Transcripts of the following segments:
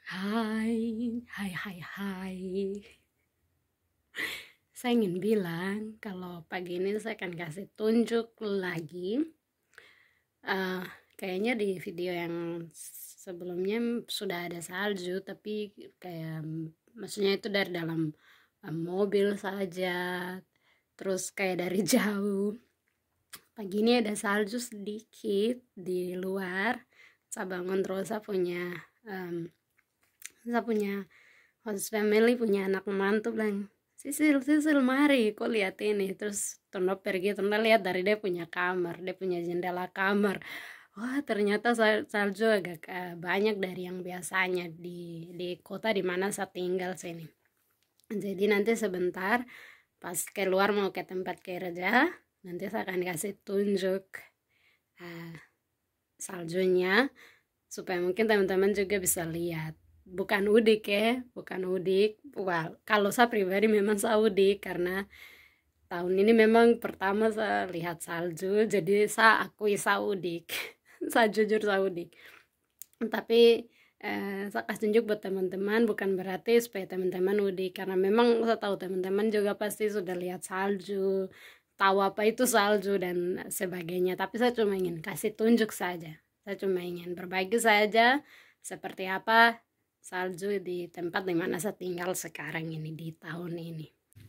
Hai, hai, hai, hai. Saya ingin bilang kalau pagi ini saya akan kasih tunjuk lagi. Eh, Kayaknya di video yang sebelumnya sudah ada salju, tapi kayak maksudnya itu dari dalam mobil saja, terus kayak dari jauh. Pagi ini ada salju sedikit di luar. Saya bangun terus saya punya host family, punya anak mantu bilang, Sisil, mari, kok lihat ini. Terus Tondo pergi, Tondo lihat dari dia punya kamar, dia punya jendela kamar. Wah, ternyata salju agak banyak dari yang biasanya di kota di mana saya tinggal sini. Jadi nanti sebentar pas keluar mau ke tempat kerja, nanti saya akan kasih tunjuk saljunya supaya mungkin teman-teman juga bisa lihat. Bukan udik ya, bukan udik. Wah, kalau saya pribadi memang saya udik karena tahun ini memang pertama saya lihat salju, jadi saya akui saya udik. Saya jujur saya udik. Tapi saya kasih tunjuk buat teman-teman, bukan berarti supaya teman-teman udik, karena memang saya tahu teman-teman juga pasti sudah lihat salju, tahu apa itu salju dan sebagainya. Tapi saya cuma ingin kasih tunjuk saja. Saya cuma ingin berbagi saja seperti apa salju di tempat di mana saya tinggal sekarang ini di tahun ini.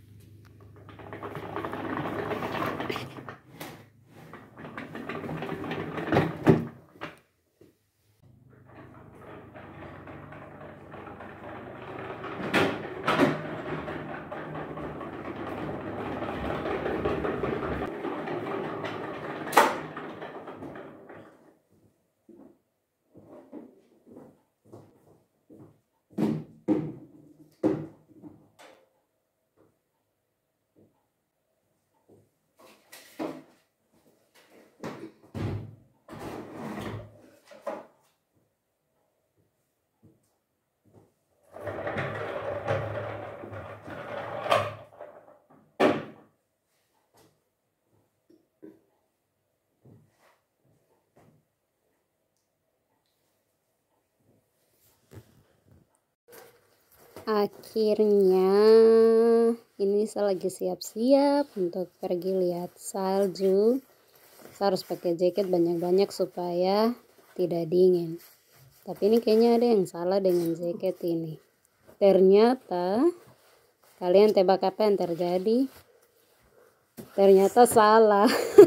Akhirnya ini saya lagi siap-siap untuk pergi lihat salju. Saya harus pakai jaket banyak-banyak supaya tidak dingin. Tapi ini kayaknya ada yang salah dengan jaket ini. Ternyata kalian tebak apa yang terjadi? Ternyata salah.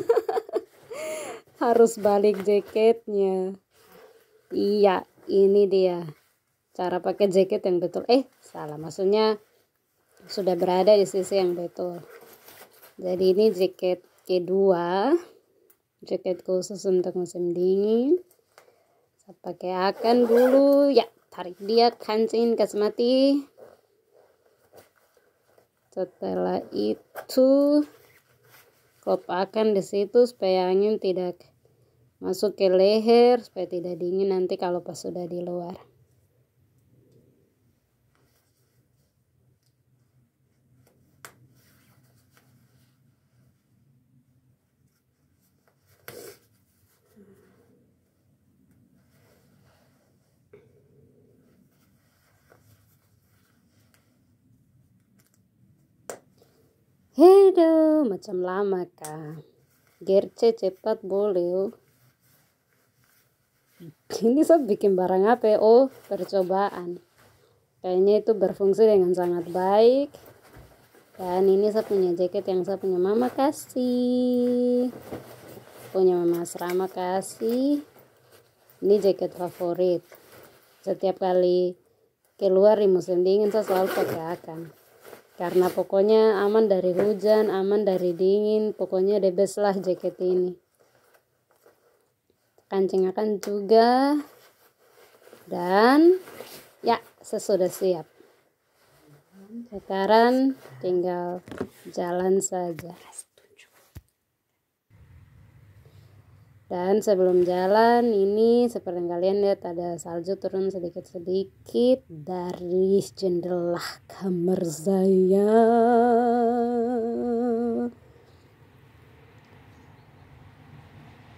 Harus balik jaketnya. Iya, ini dia cara pakai jaket yang betul. Salah, maksudnya sudah berada di sisi yang betul. Jadi ini jaket kedua, jaket khusus untuk musim dingin. Saya pakai akan dulu, ya, tarik dia, kancing, kasih mati. Setelah itu klop akan di situ supaya angin tidak masuk ke leher, supaya tidak dingin nanti kalau pas sudah di luar. Hedo, macam lama kah? Gerce cepat boleh. Ini saya bikin barang apa? Percobaan. Kayaknya itu berfungsi dengan sangat baik. Dan ini saya punya jaket yang saya punya mama kasih. Punya mama asrama kasih. Ini jaket favorit. Setiap kali keluar di musim dingin saya selalu pakai akan. Karena pokoknya aman dari hujan, aman dari dingin, pokoknya the best lah jaket ini. Kancing akan juga. Dan ya, sesudah siap. Sekarang tinggal jalan saja. Dan sebelum jalan ini seperti yang kalian lihat ada salju turun sedikit-sedikit dari jendela kamar saya.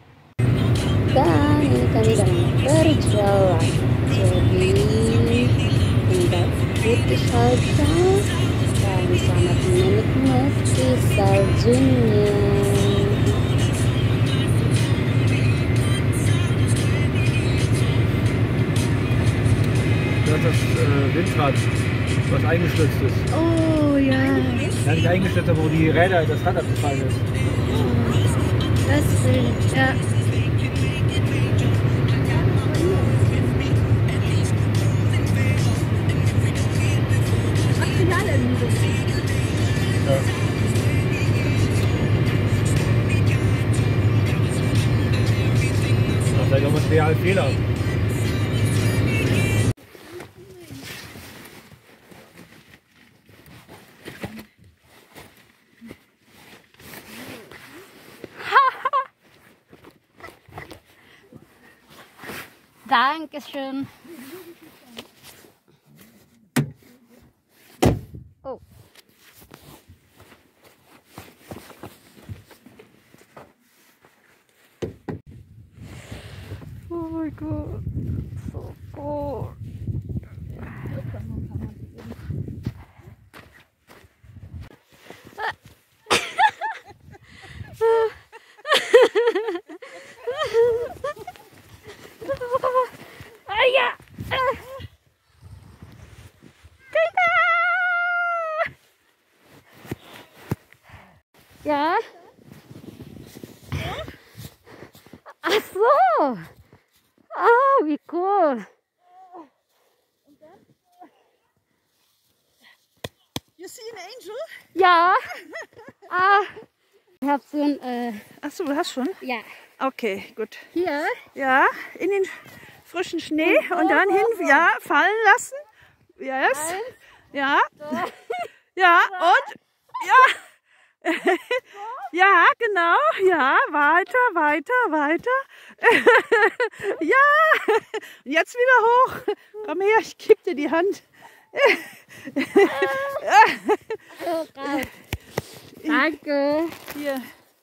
Dan ini kami dalam perjalanan. Jadi zoomnya. Das ist das Windrad, was eingestürzt ist. Oh ja. Ja, nicht eingestürzt, aber wo die Räder, das Rad abgefallen ist. Das Bild, ja. Ja. Das ist auch ein schwerer Fehler. Dankeschön. Oh. Oh mein Gott. So cool. Ja. Ach so. Ah, wie cool. You see an angel? Ja. Ah. Ich hab so ein, Achso, du hast schon? ja. Okay, gut. Hier. Ja, in den frischen Schnee und dann hin, ja, fallen lassen. Yes. Ja. Ja, und, ja. Ja, genau, ja, weiter, weiter, weiter. Ja, und jetzt wieder hoch. Komm her, ich gebe dir die Hand. Oh, Gott. Danke. Hier.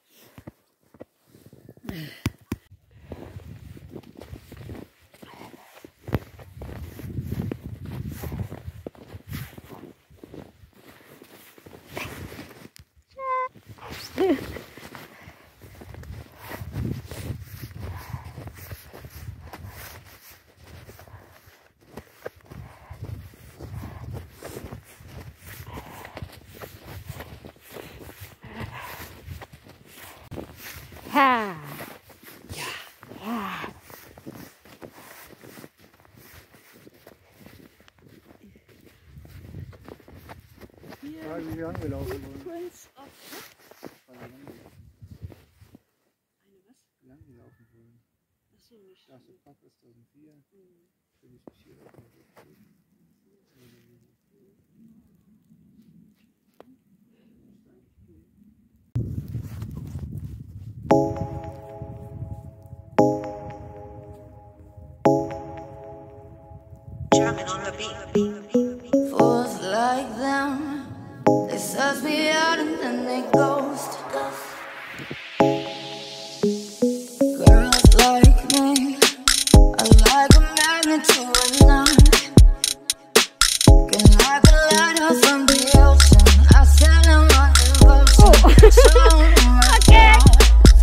Ha. Ja, wie wir angelaufen wollen. Prince of Wie lange wir laufen wollen. Achso, nicht. Erste Park ist 2004. Bin ich bis hier laufen. German on the beat. Fools like them, they suss me out and then they ghost. Girls like me are like a magnet to a knot. Can like a lighter from the ocean. I sell them on devotion. Show them my heart.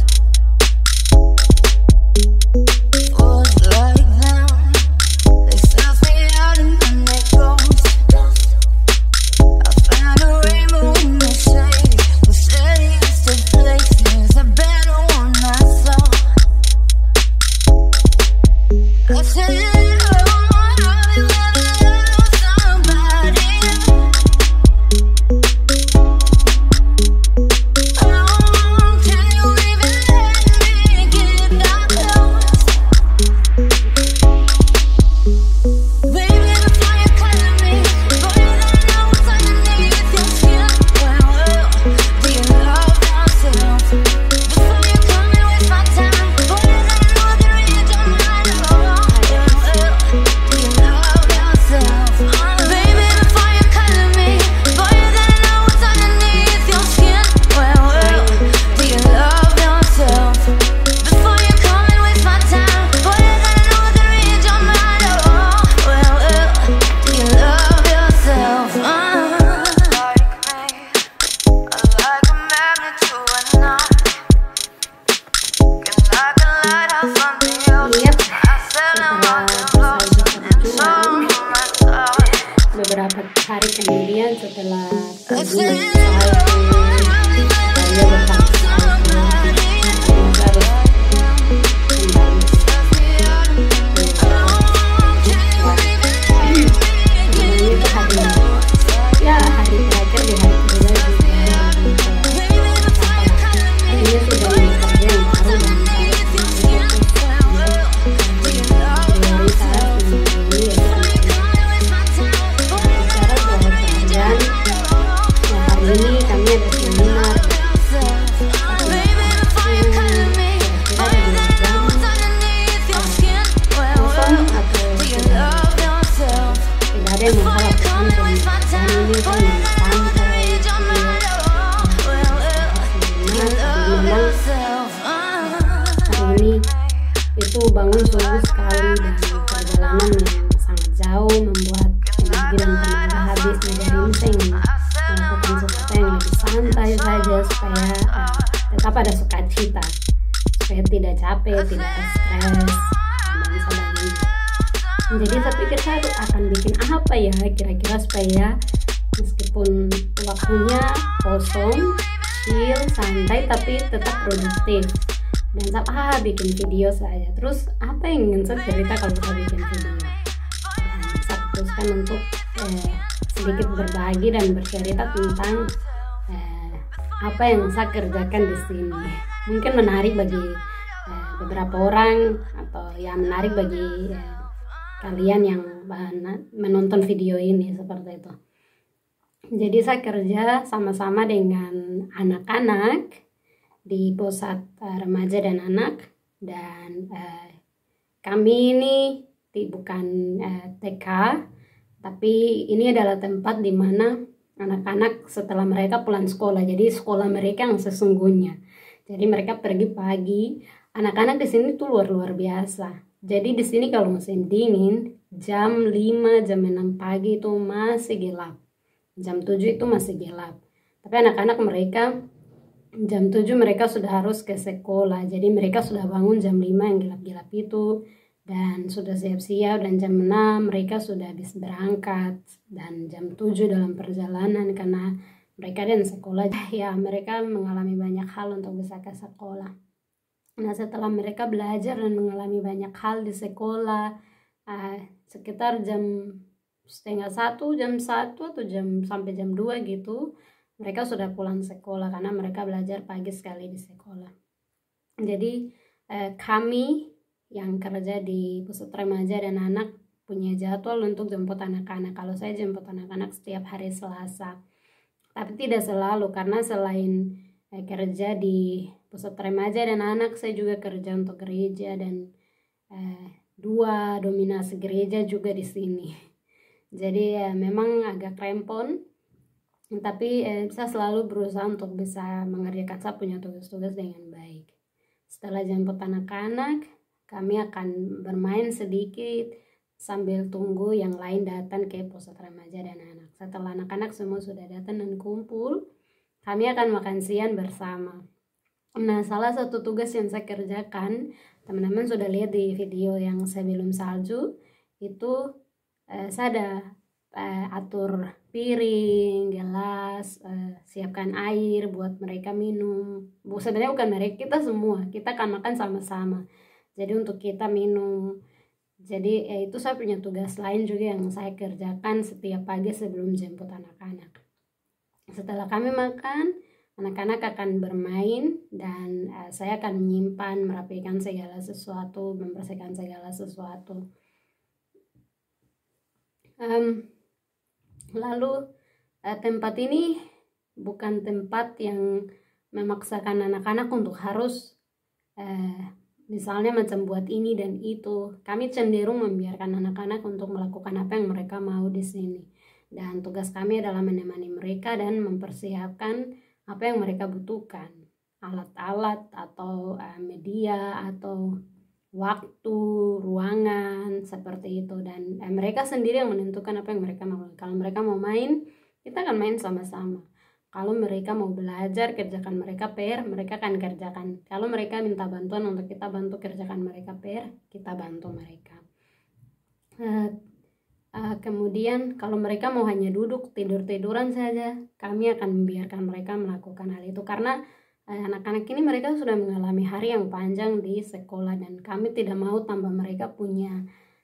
Fools like them, they suss me out and then they ghost. I find a rainbow in the sun. beberapa hari kemudian setelah pergi salju, dia berkata hari terakhir di hari kerja juga ini sudah bekerja yang baru dan ini kami ada seminar tidak ada yang mengharapkan dan ini kan santai hari ini itu bangun subuh sekali dan perjalanan yang sangat jauh membuat energi dan tenaga habis. Jadi ini saya ingin melakukan sesuatu yang lebih santai saja supaya tetap ada sukacita, supaya tidak capek, tidak stres dan sebagainya. Jadi saya pikir saya akan bikin apa ya kira-kira supaya meskipun waktunya kosong, chill, santai tapi tetap produktif. Dan saya bikin video saja. Terus apa yang ingin saya cerita kalau saya bikin video? Dan saya putuskan untuk sedikit berbagi dan bercerita tentang apa yang saya kerjakan di sini. Mungkin menarik bagi beberapa orang atau ya menarik bagi kalian yang menonton video ini seperti itu. Jadi saya kerja sama-sama dengan anak-anak di pusat remaja dan anak, dan kami ini bukan TK, tapi ini adalah tempat di mana anak-anak setelah mereka pulang sekolah, jadi sekolah mereka yang sesungguhnya. Jadi mereka pergi pagi. Anak-anak di sini tuh luar biasa. Jadi di sini kalau musim dingin, jam 5, jam 6 pagi itu masih gelap. Jam 7 itu masih gelap. Tapi anak-anak mereka jam 7 mereka sudah harus ke sekolah. Jadi mereka sudah bangun jam 5 yang gelap-gelap itu dan sudah siap-siap, dan jam 6 mereka sudah habis berangkat, dan jam 7 dalam perjalanan karena mereka dan sekolah ya mereka mengalami banyak hal untuk bisa ke sekolah. Nah setelah mereka belajar dan mengalami banyak hal di sekolah, sekitar jam setengah 1, jam 1 atau sampai jam 2 gitu, mereka sudah pulang sekolah karena mereka belajar pagi sekali di sekolah. Jadi kami yang kerja di pusat remaja dan anak punya jadwal untuk jemput anak-anak. Kalau saya jemput anak-anak setiap hari Selasa, tapi tidak selalu karena selain kerja di pusat remaja dan anak, saya juga kerja untuk gereja dan 2 dominasi gereja juga di sini. Jadi memang agak rempon, tapi saya selalu berusaha untuk bisa mengerjakan saya punya tugas-tugas dengan baik. Setelah jemput anak-anak, kami akan bermain sedikit sambil tunggu yang lain datang ke pusat remaja dan anak. Setelah anak-anak semua sudah datang dan kumpul, kami akan makan siang bersama. Nah, salah satu tugas yang saya kerjakan, teman-teman sudah lihat di video yang sebelum salju, itu saya ada atur piring, gelas, siapkan air buat mereka minum. Sebenarnya bukan mereka, kita semua, kita akan makan sama-sama. Jadi untuk kita minum. Jadi itu saya punya tugas lain juga yang saya kerjakan setiap pagi sebelum jemput anak-anak. Setelah kami makan, anak-anak akan bermain dan saya akan menyimpan, merapikan segala sesuatu, membersihkan segala sesuatu. Lalu tempat ini bukan tempat yang memaksakan anak-anak untuk harus misalnya macam buat ini dan itu. Kami cenderung membiarkan anak-anak untuk melakukan apa yang mereka mau di sini. Dan tugas kami adalah menemani mereka dan mempersiapkan apa yang mereka butuhkan. Alat-alat atau media atau waktu, ruangan, seperti itu. Dan mereka sendiri yang menentukan apa yang mereka mau. Kalau mereka mau main, kita akan main sama-sama. Kalau mereka mau belajar, kerjakan mereka PR, mereka akan kerjakan. Kalau mereka minta bantuan untuk kita bantu kerjakan mereka PR, kita bantu mereka. Kemudian kalau mereka mau hanya duduk tidur-tiduran saja, kami akan membiarkan mereka melakukan hal itu, karena anak-anak ini mereka sudah mengalami hari yang panjang di sekolah, dan kami tidak mau tambah mereka punya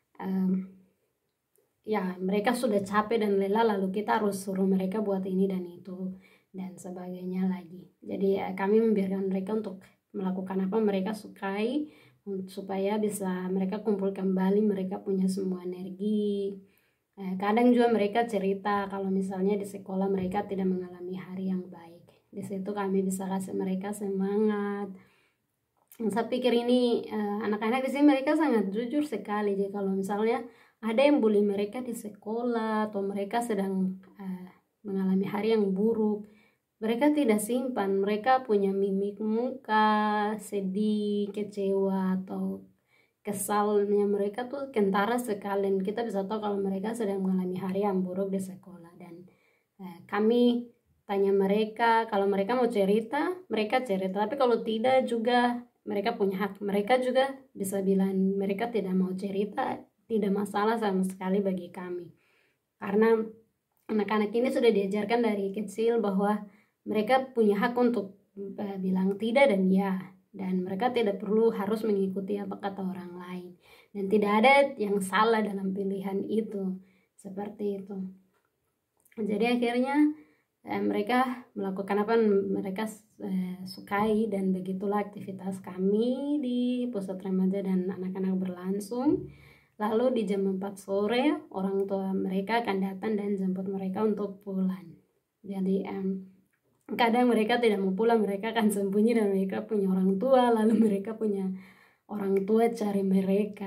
ya mereka sudah capek dan lelah, lalu kita harus suruh mereka buat ini dan itu dan sebagainya lagi. Jadi kami membiarkan mereka untuk melakukan apa mereka sukai, supaya bisa mereka kumpul kembali, mereka punya semua energi. Kadang juga mereka cerita kalau misalnya di sekolah mereka tidak mengalami hari yang baik. Di situ kami bisa kasih mereka semangat. Saya pikir ini anak-anak di sini mereka sangat jujur sekali. Jadi kalau misalnya ada yang bully mereka di sekolah atau mereka sedang mengalami hari yang buruk, mereka tidak simpan, mereka punya mimik muka sedih, kecewa atau kesalnya mereka tuh kentara sekali. Kita bisa tahu kalau mereka sedang mengalami hari yang buruk di sekolah. Dan kami tanya mereka, kalau mereka mau cerita, mereka cerita. Tapi kalau tidak juga mereka punya hak. Mereka juga bisa bilang mereka tidak mau cerita, tidak masalah sama sekali bagi kami. Karena anak-anak ini sudah diajarkan dari kecil bahwa mereka punya hak untuk bilang tidak dan ya. Dan mereka tidak perlu harus mengikuti apa kata orang lain. Dan tidak ada yang salah dalam pilihan itu. Seperti itu. Jadi akhirnya mereka melakukan apa mereka sukai, dan begitulah aktivitas kami di pusat remaja dan anak-anak berlangsung. Lalu di jam 4 sore orang tua mereka akan datang dan jemput mereka untuk pulang. Jadi kadang mereka tidak mau pulang, mereka akan sembunyi dan mereka punya orang tua, lalu mereka punya orang tua cari mereka.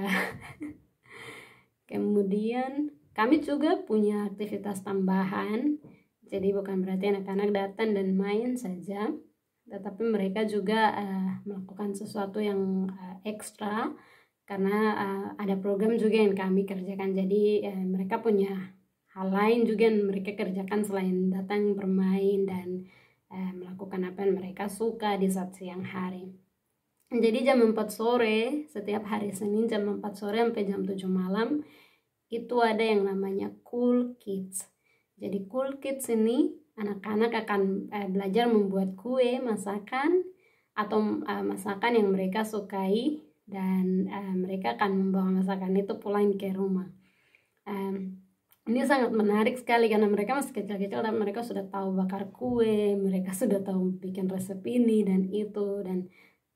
Kemudian kami juga punya aktivitas tambahan. Jadi bukan berarti anak-anak datang dan main saja, tetapi mereka juga melakukan sesuatu yang ekstra, karena ada program juga yang kami kerjakan. Jadi mereka punya hal lain juga yang mereka kerjakan selain datang bermain dan melakukan apa yang mereka suka di saat siang hari. Jadi jam 4 sore, setiap hari Senin jam 4 sore sampai jam 7 malam, itu ada yang namanya Cool Kids. Jadi Cool Kids ini anak-anak akan belajar membuat kue, masakan, atau masakan yang mereka sukai, dan mereka akan membawa masakan itu pulang ke rumah. Ini sangat menarik sekali karena mereka masih kecil-kecil dan mereka sudah tahu bakar kue, mereka sudah tahu bikin resep ini dan itu. Dan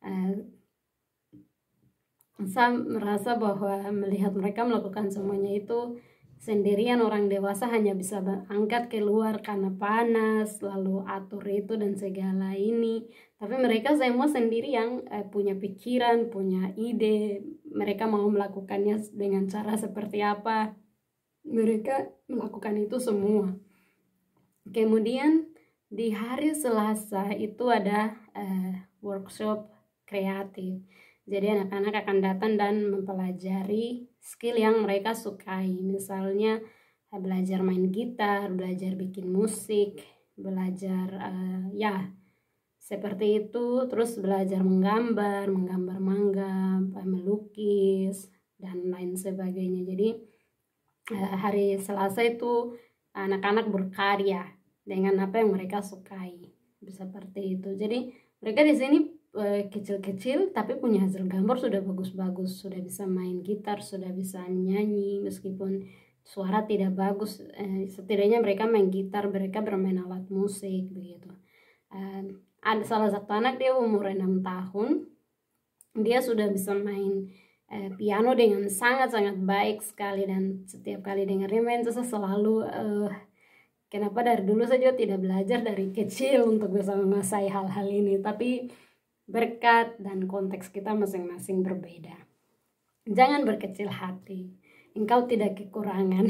saya merasa bahwa melihat mereka melakukan semuanya itu sendirian, orang dewasa hanya bisa angkat keluar karena panas, lalu atur itu dan segala ini. Tapi mereka semua sendiri yang punya pikiran, punya ide, mereka mau melakukannya dengan cara seperti apa. Mereka melakukan itu semua. Kemudian di hari Selasa itu ada workshop kreatif. Jadi anak-anak akan datang dan mempelajari skill yang mereka sukai. Misalnya belajar main gitar, belajar bikin musik, belajar ya seperti itu. Terus belajar menggambar mangga, melukis dan lain sebagainya. Jadi hari Selasa itu anak-anak berkarya dengan apa yang mereka sukai, seperti itu. Jadi mereka di sini kecil-kecil tapi punya hasil gambar sudah bagus-bagus, sudah bisa main gitar, sudah bisa nyanyi meskipun suara tidak bagus, setidaknya mereka main gitar, mereka bermain alat musik begitu. Ada salah satu anak, dia umur 6 tahun, dia sudah bisa main piano dengan sangat-sangat baik sekali, dan setiap kali dengarnya main saya selalu kenapa dari dulu saja tidak belajar dari kecil untuk bisa menguasai hal-hal ini. Tapi berkat dan konteks kita masing-masing berbeda. Jangan berkecil hati, engkau tidak kekurangan.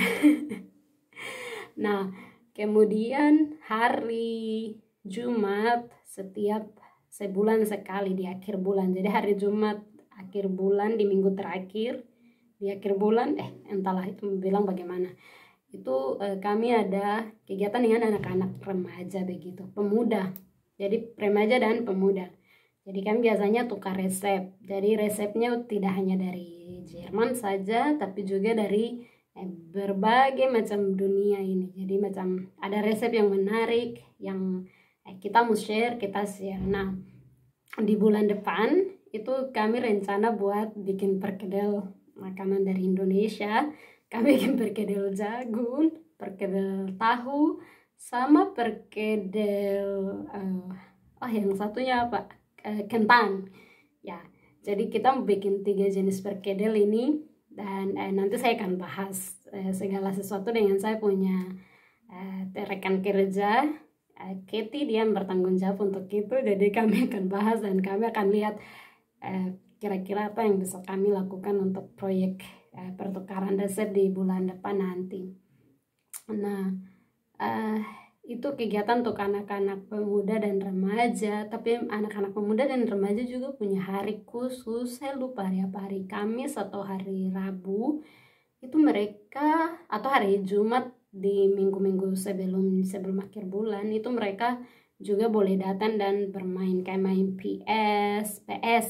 Nah, kemudian hari Jumat setiap sebulan sekali di akhir bulan. Jadi hari Jumat akhir bulan di minggu terakhir di akhir bulan, entahlah itu bilang bagaimana, itu kami ada kegiatan dengan anak-anak remaja begitu, pemuda. Jadi remaja dan pemuda. Jadi kami biasanya tukar resep. Jadi resepnya tidak hanya dari Jerman saja, tapi juga dari berbagai macam dunia ini. Jadi macam ada resep yang menarik yang kita mau share, kita share. Nah, di bulan depan itu kami rencana buat bikin perkedel makanan dari Indonesia. Kami bikin perkedel jagung, perkedel tahu, sama perkedel yang satunya apa? Kentang. Ya, jadi kita mau bikin 3 jenis perkedel ini, dan nanti saya akan bahas segala sesuatu dengan saya punya rekan kerja Katie, dia yang bertanggung jawab untuk itu. Jadi kami akan bahas dan kami akan lihat kira-kira apa yang bisa kami lakukan untuk proyek pertukaran resep di bulan depan nanti. Nah, itu kegiatan untuk anak-anak pemuda dan remaja. Tapi anak-anak pemuda dan remaja juga punya hari khusus. Saya lupa hari apa, hari Kamis atau hari Rabu. Itu mereka, atau hari Jumat di minggu-minggu sebelum akhir bulan, itu mereka juga boleh datang dan bermain, kayak main PS,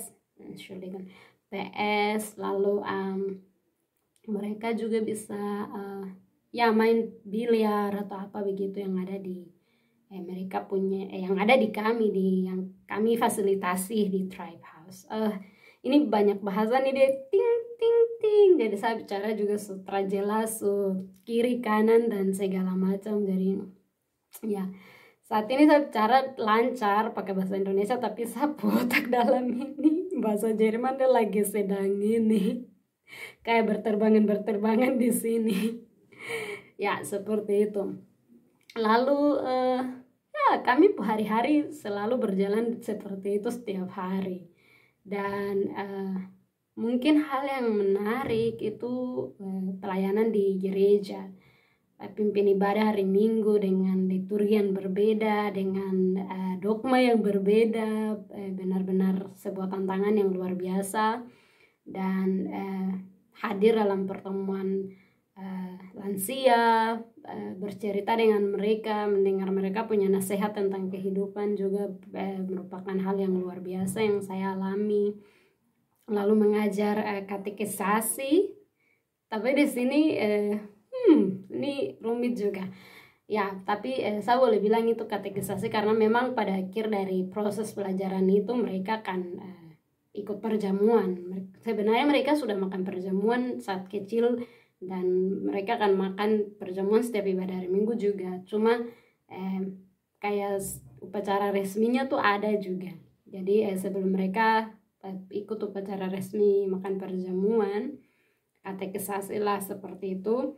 lalu mereka juga bisa main biliar atau apa begitu yang ada di mereka punya, yang ada di kami, yang kami fasilitasi di Tribe House. Ini banyak bahasan ini, ting, jadi saya bicara juga sutra jelas, kiri kanan dan segala macam. Jadi ya, saat ini saya bicara lancar pakai bahasa Indonesia, tapi saya otak dalam ini bahasa Jerman dia lagi sedang ini kayak berterbangan di sini. Ya, seperti itu. Lalu kami hari-hari selalu berjalan seperti itu setiap hari. Dan mungkin hal yang menarik itu pelayanan di gereja. Pimpin ibadah hari Minggu dengan liturgi yang berbeda, dengan dogma yang berbeda, benar-benar sebuah tantangan yang luar biasa. Dan hadir dalam pertemuan lansia, bercerita dengan mereka, mendengar mereka punya nasihat tentang kehidupan juga merupakan hal yang luar biasa yang saya alami. Lalu mengajar katekisasi, tapi di sini ini rumit juga ya, tapi saya boleh bilang itu katekisasi karena memang pada akhir dari proses pelajaran itu mereka akan ikut perjamuan. Sebenarnya mereka sudah makan perjamuan saat kecil dan mereka akan makan perjamuan setiap ibadah hari Minggu juga. Cuma kayak upacara resminya tuh ada juga. Jadi sebelum mereka ikut upacara resmi makan perjamuan, katekisasi lah seperti itu.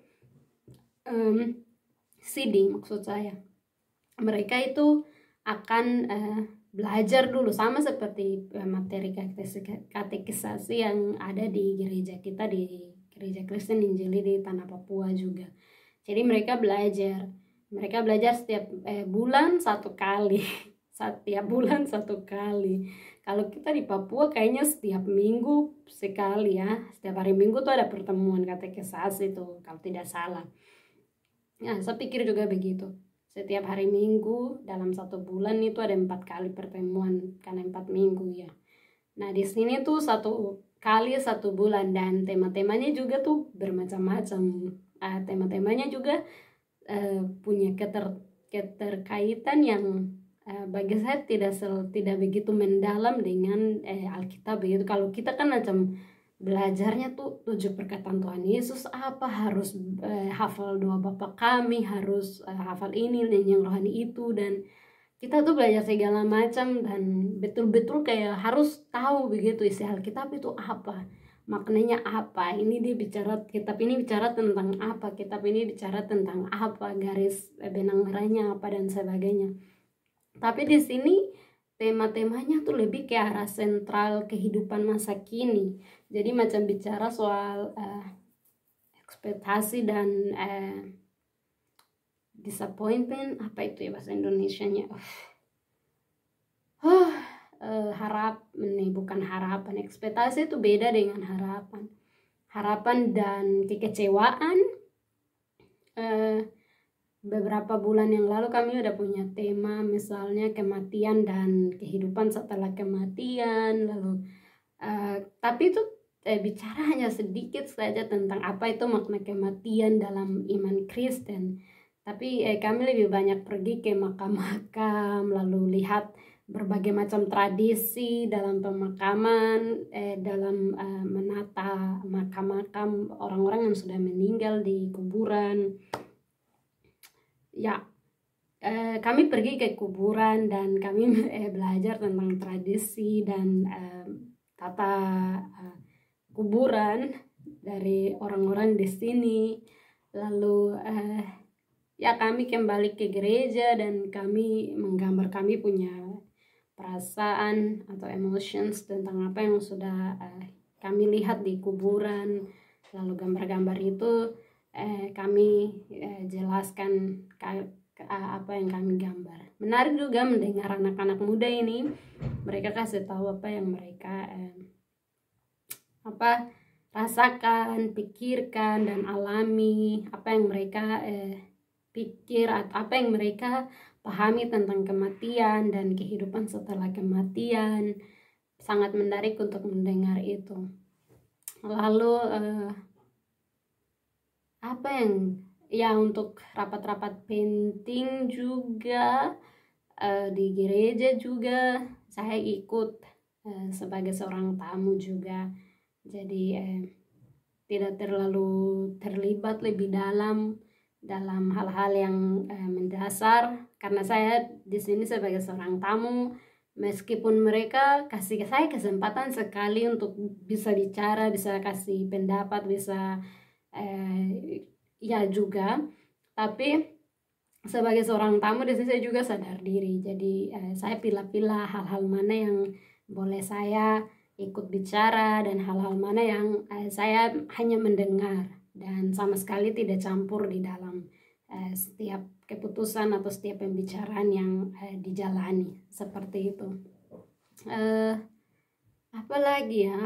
CD maksud saya, mereka itu akan belajar dulu sama seperti materi katekisasi yang ada di gereja kita, di gereja Kristen Injili di Tanah Papua juga. Jadi mereka belajar setiap bulan 1 kali. Setiap bulan 1 kali. Kalau kita di Papua kayaknya setiap minggu sekali ya. Setiap hari Minggu tuh ada pertemuan katekisasi tuh kalau tidak salah. Nah, saya pikir juga begitu. Setiap hari Minggu dalam 1 bulan itu ada 4 kali pertemuan karena 4 minggu ya. Nah, di sini tuh 1 kali 1 bulan dan tema-temanya juga tuh bermacam-macam. Tema-temanya juga punya keterkaitan yang bagi saya tidak begitu mendalam dengan Alkitab begitu. Kalau kita kan macam belajarnya tuh 7 perkataan Tuhan Yesus, apa harus hafal doa Bapa kami, harus hafal ini dan yang rohani itu, dan kita tuh belajar segala macam dan betul-betul kayak harus tahu begitu isi Alkitab itu apa, maknanya apa, ini dia bicara, kitab ini bicara tentang apa, kitab ini bicara tentang apa, garis benang merahnya apa dan sebagainya. Tapi di sini tema-temanya tuh lebih ke arah sentral kehidupan masa kini. Jadi macam bicara soal ekspektasi dan disappointment, apa itu ya bahasa Indonesianya? Bukan harapan. Ekspektasi itu beda dengan harapan. Harapan dan kekecewaan. Beberapa bulan yang lalu kami udah punya tema misalnya kematian dan kehidupan setelah kematian, lalu tapi itu bicara hanya sedikit saja tentang apa itu makna kematian dalam iman Kristen. Tapi kami lebih banyak pergi ke makam-makam, lalu lihat berbagai macam tradisi dalam pemakaman, dalam menata makam-makam orang-orang yang sudah meninggal di kuburan. Ya, kami pergi ke kuburan dan kami belajar tentang tradisi dan tata kuburan dari orang-orang di sini. Lalu ya kami kembali ke gereja dan kami menggambar, kami punya perasaan atau emotions tentang apa yang sudah kami lihat di kuburan. Lalu gambar-gambar itu kami jelaskan apa yang kami gambar. Menarik juga mendengar anak-anak muda ini, mereka kasih tahu apa yang mereka rasakan, pikirkan dan alami, apa yang mereka pikir atau apa yang mereka pahami tentang kematian dan kehidupan setelah kematian. Sangat menarik untuk mendengar itu. Lalu apa yang ya untuk rapat-rapat penting juga di gereja juga saya ikut sebagai seorang tamu juga. Jadi tidak terlalu terlibat lebih dalam hal-hal yang mendasar, karena saya di sini sebagai seorang tamu. Meskipun mereka kasih saya kesempatan sekali untuk bisa bicara, bisa kasih pendapat, bisa ya juga, tapi sebagai seorang tamu di sini saya juga sadar diri. Jadi saya pilih-pilih hal-hal mana yang boleh saya ikut bicara dan hal-hal mana yang saya hanya mendengar dan sama sekali tidak campur di dalam setiap keputusan atau setiap pembicaraan yang dijalani, seperti itu. Apa lagi ya?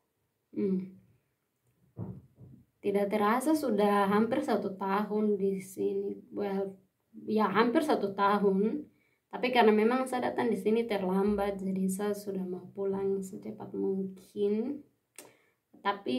Tidak terasa sudah hampir 1 tahun di sini. Well, ya hampir 1 tahun. Tapi karena memang saya datang di sini terlambat, jadi saya sudah mau pulang secepat mungkin. Tapi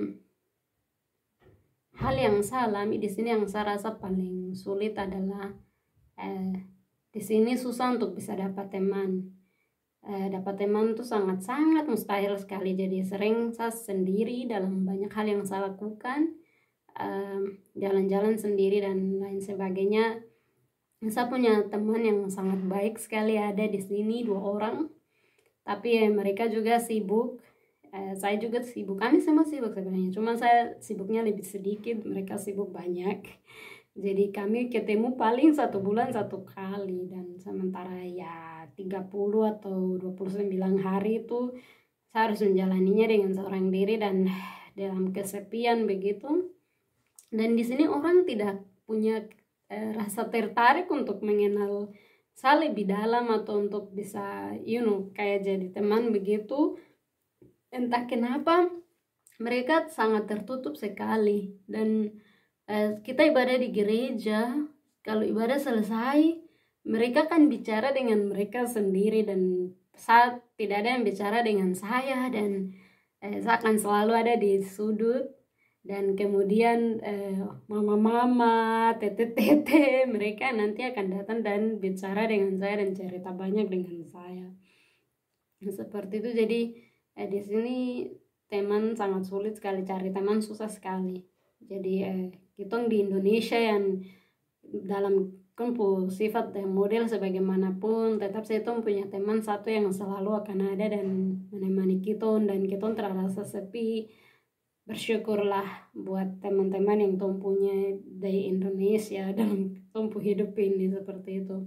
hal yang saya alami di sini yang saya rasa paling sulit adalah di sini susah untuk bisa dapat teman. Dapat teman itu sangat-sangat mustahil sekali. Jadi sering saya sendiri dalam banyak hal yang saya lakukan, jalan-jalan sendiri dan lain sebagainya. Saya punya teman yang sangat baik sekali ada di sini, 2 orang, tapi mereka juga sibuk. Saya juga sibuk, kami semua sibuk sebenarnya, cuma saya sibuknya lebih sedikit, mereka sibuk banyak. Jadi kami ketemu paling 1 bulan 1 kali, dan sementara ya 30 atau 29 hari itu saya harus menjalaninya dengan seorang diri dan dalam kesepian begitu. Dan di sini orang tidak punya rasa tertarik untuk mengenal saya lebih dalam atau untuk bisa kayak jadi teman begitu. Entah kenapa mereka sangat tertutup sekali. Dan kita ibadah di gereja, kalau ibadah selesai mereka kan bicara dengan mereka sendiri dan saat tidak ada yang bicara dengan saya, dan saya akan selalu ada di sudut. Dan kemudian mama-mama, tete-tete, mereka nanti akan datang dan bicara dengan saya dan cerita banyak dengan saya. Seperti itu. Jadi di sini teman sangat sulit sekali, cari teman susah sekali. Jadi kita di Indonesia yang dalam kumpul sifat dan model sebagaimanapun, tetap saya punya teman satu yang selalu akan ada dan menemani kita, dan kita terasa sepi. Bersyukurlah buat teman-teman yang punya di Indonesia dalam tumpu hidup ini, seperti itu.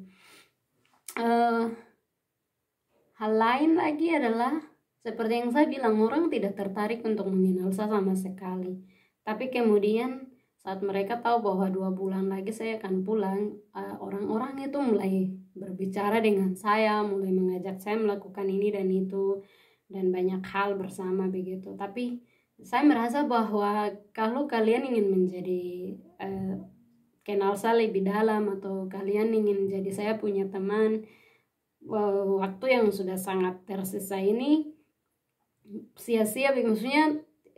Hal lain lagi adalah seperti yang saya bilang, orang tidak tertarik untuk mengenal saya sama sekali. Tapi kemudian saat mereka tahu bahwa 2 bulan lagi saya akan pulang, orang-orang itu mulai berbicara dengan saya, mulai mengajak saya melakukan ini dan itu dan banyak hal bersama begitu. Tapi saya merasa bahwa kalau kalian ingin menjadi kenal saya lebih dalam, atau kalian ingin jadi saya punya teman, waktu yang sudah sangat tersisa ini sia-sia. Maksudnya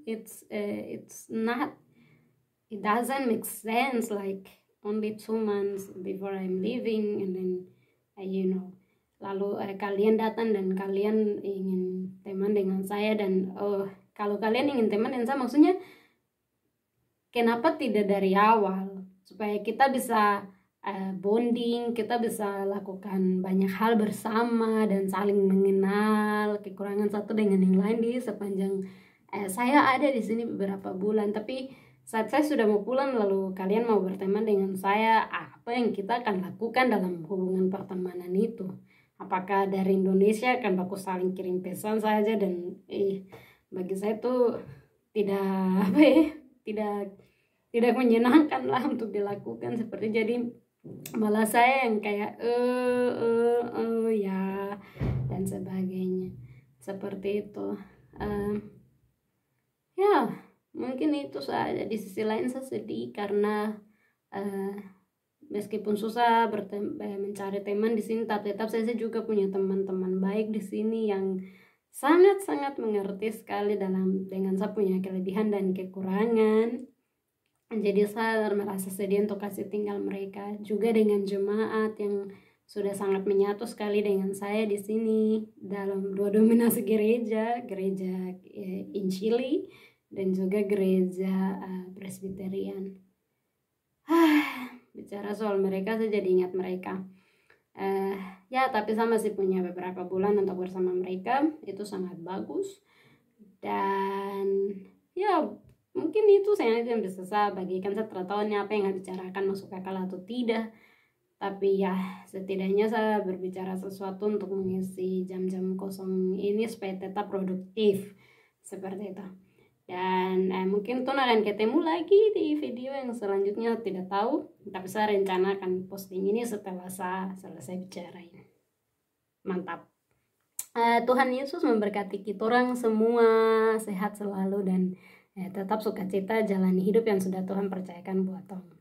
it's not, it doesn't make sense like only 2 months before I'm leaving and then lalu kalian datang dan kalian ingin teman dengan saya. Dan kalau kalian ingin teman dengan saya, maksudnya kenapa tidak dari awal, supaya kita bisa bonding, kita bisa lakukan banyak hal bersama dan saling mengenal kekurangan satu dengan yang lain di sepanjang saya ada di sini beberapa bulan. Tapi saat saya sudah mau pulang lalu kalian mau berteman dengan saya, apa yang kita akan lakukan dalam hubungan pertemanan itu? Apakah dari Indonesia akan baku saling kirim pesan saja? Dan bagi saya itu tidak menyenangkan lah untuk dilakukan seperti. Jadi malah saya yang kayak ya dan sebagainya seperti itu. Ya mungkin itu saja. Di sisi lain saya sedih karena meskipun susah mencari teman di sini, tapi tetap saya juga punya teman-teman baik di sini yang sangat-sangat mengerti sekali dengan saya punya kelebihan dan kekurangan. Jadi saya merasa sedih untuk kasih tinggal mereka, juga dengan jemaat yang sudah sangat menyatu sekali dengan saya di sini dalam 2 dominasi gereja Injili dan juga gereja Presbyterian. Bicara soal mereka saya jadi ingat mereka. Ya tapi saya masih punya beberapa bulan untuk bersama mereka, itu sangat bagus. Dan ya mungkin itu saya yang bisa saya bagikan. Saya tidak tahu apa yang saya bicarakan masuk akal atau tidak, tapi ya setidaknya saya berbicara sesuatu untuk mengisi jam-jam kosong ini supaya tetap produktif seperti itu. Dan mungkin Tun akan ketemu lagi di video yang selanjutnya, tidak tahu, tapi saya rencana akan posting ini setelah saya selesai bicara ini. Mantap. Tuhan Yesus memberkati kita orang semua, sehat selalu dan tetap sukacita jalani hidup yang sudah Tuhan percayakan buat Tom.